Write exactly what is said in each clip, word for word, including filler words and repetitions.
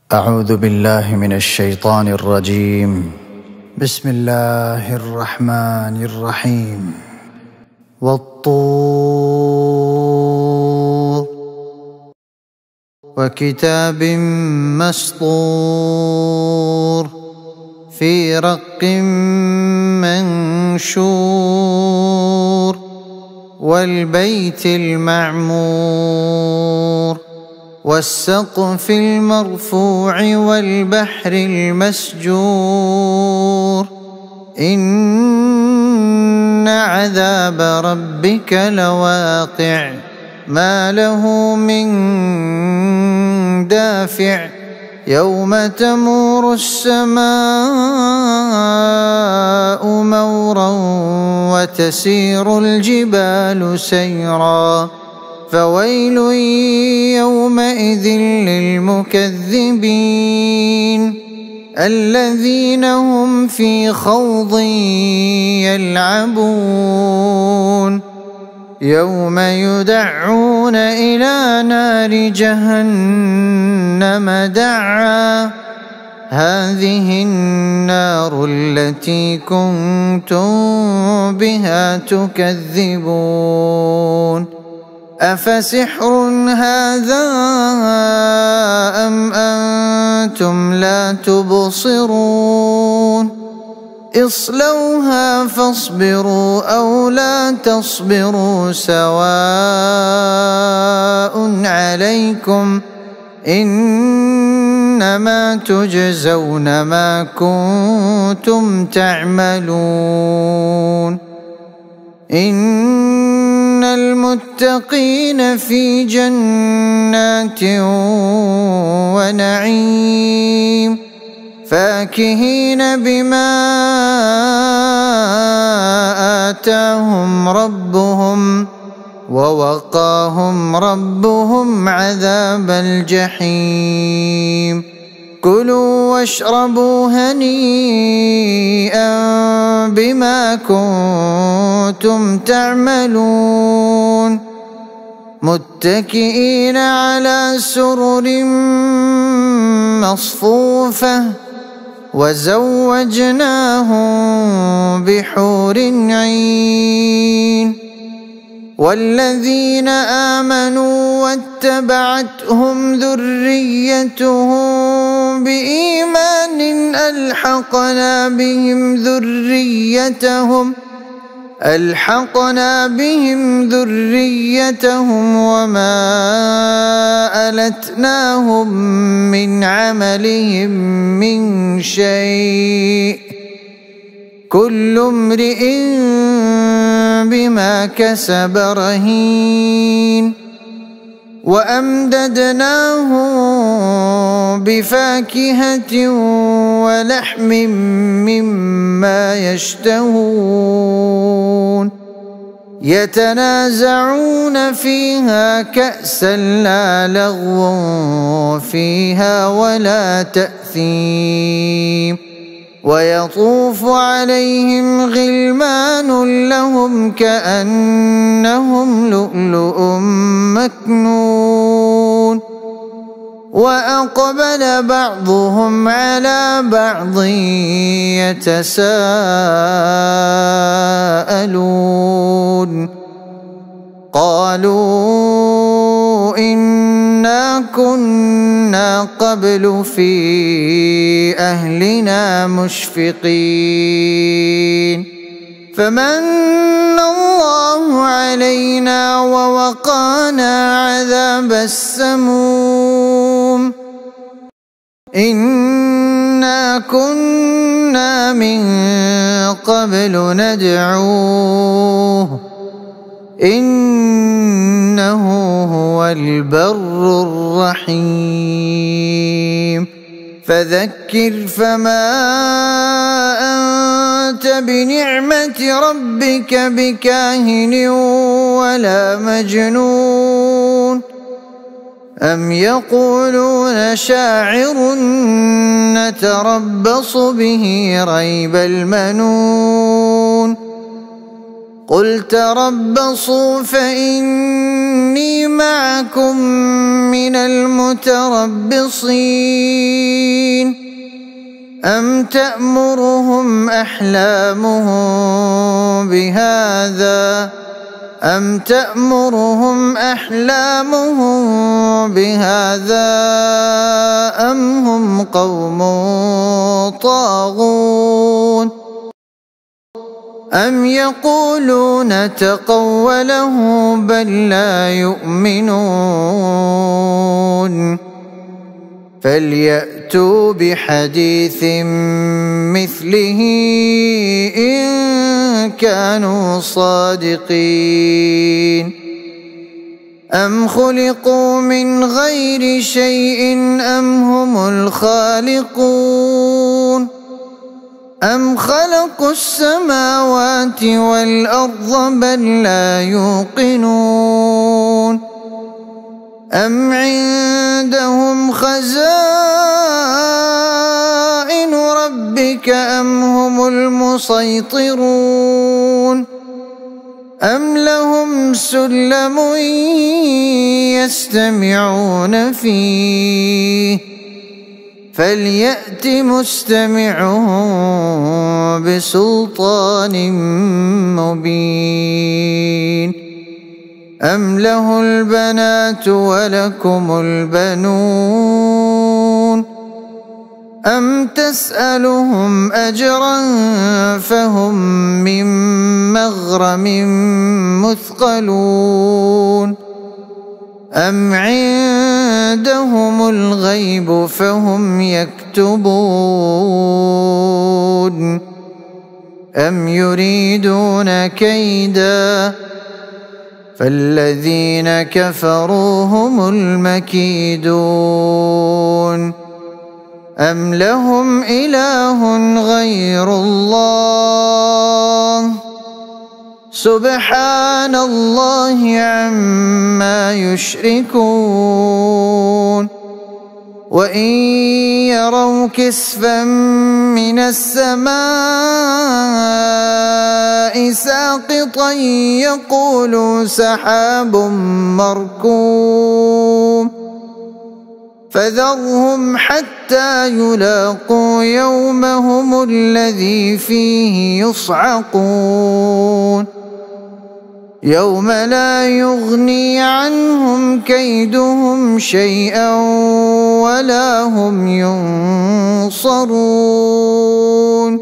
أعوذ بالله من الشيطان الرجيم. بسم الله الرحمن الرحيم. والطور وكتاب مسطور في رق منشور والبيت المعمور والسقف المرفوع والبحر المسجور إن عذاب ربك لواقع ما له من دافع يوم تمور السماء مورا وتسير الجبال سيرا فويل يومئذ للمكذبين الذين هم في خوض يلعبون يوم يدعون إلى نار جهنم دعا هذه النار التي كنتم بها تكذبون أفسحر هذا أم أنتم لا تبصرون اصلوها فاصبروا أو لا تصبروا سواء عليكم إنما تجزون ما كنتم تعملون إن المتقين في جنات ونعيم فاكهين بما آتاهم ربهم ووقاهم ربهم عذاب الجحيم كلوا واشربوا هنيئا بما كنتم تعملون متكئين على سرر مصفوفة وزوجناهم بحور عين والذين آمنوا واتبعتهم ذريتهم بإيمان ألحقنا بهم ذريتهم ألحقنا بهم ذريتهم وما ألتناهم من عملهم من شيء كل امرئ بما كسب رهين وأمددناهم بفاكهة ولحم مما يشتهون يتنازعون فيها كأسا لا لغو فيها ولا تأثيم ويطوف عليهم غلمان لهم كأنهم لؤلؤ مكنون وأقبل بعضهم على بعض يتساءلون قالوا إنا كنا قبل في أهلنا مشفقين فمن الله علينا ووقانا عذاب السموم إنا كنا من قبل ندعوه إنه هو البر الرحيم فذكر فما أنت بنعمة ربك بكاهن ولا مجنون أم يقولون شاعر نتربص به ريب المنون قل تربصوا فإني معكم من المتربصين أم تأمرهم أحلامهم بهذا أم تأمرهم أحلامهم بهذا أم هم قوم طاغون أم يقولون تقوله بل لا يؤمنون فليأتوا بحديث مثله إن كانوا صادقين أم خلقوا من غير شيء أم هم الخالقون أم خلقوا السماوات والأرض بل لا يوقنون أم عندهم خزائن ربك أم هم المسيطرون أم لهم سلم يستمعون فيه فليأت مستمعهم بسلطان مبين أم له البنات ولكم البنون أم تسألهم أجرا فهم من مغرم مثقلون أم عندهم الغيب فهم يكتبون أم يريدون كيدا فالذين كفروا هم المكيدون أم لهم إله غير الله سبحان الله عما يشركون وإن يروا كسفا من السماء ساقطا يقولوا سحاب مركوم فذرهم حتى يلاقوا يومهم الذي فيه يصعقون يوم لا يغني عنهم كيدهم شيئا ولا هم ينصرون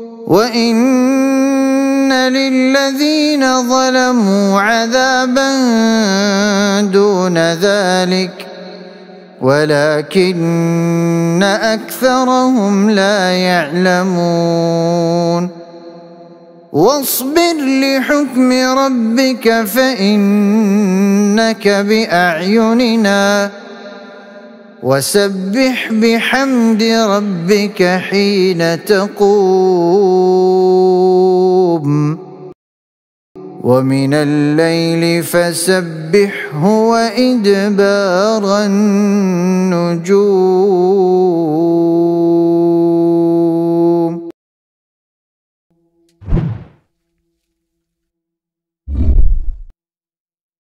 وإن للذين ظلموا عذابا دون ذلك ولكن أكثرهم لا يعلمون واصبر لحكم ربك فإنك بأعيننا وسبح بحمد ربك حين تقوم ومن الليل فسبحه وإدبار النجوم.